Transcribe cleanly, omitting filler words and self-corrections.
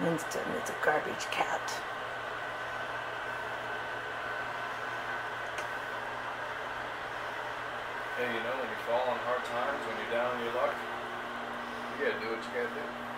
Winston is a garbage cat. Hey, you know, when you fall on hard times, when you're down on your luck, you gotta do what you gotta do.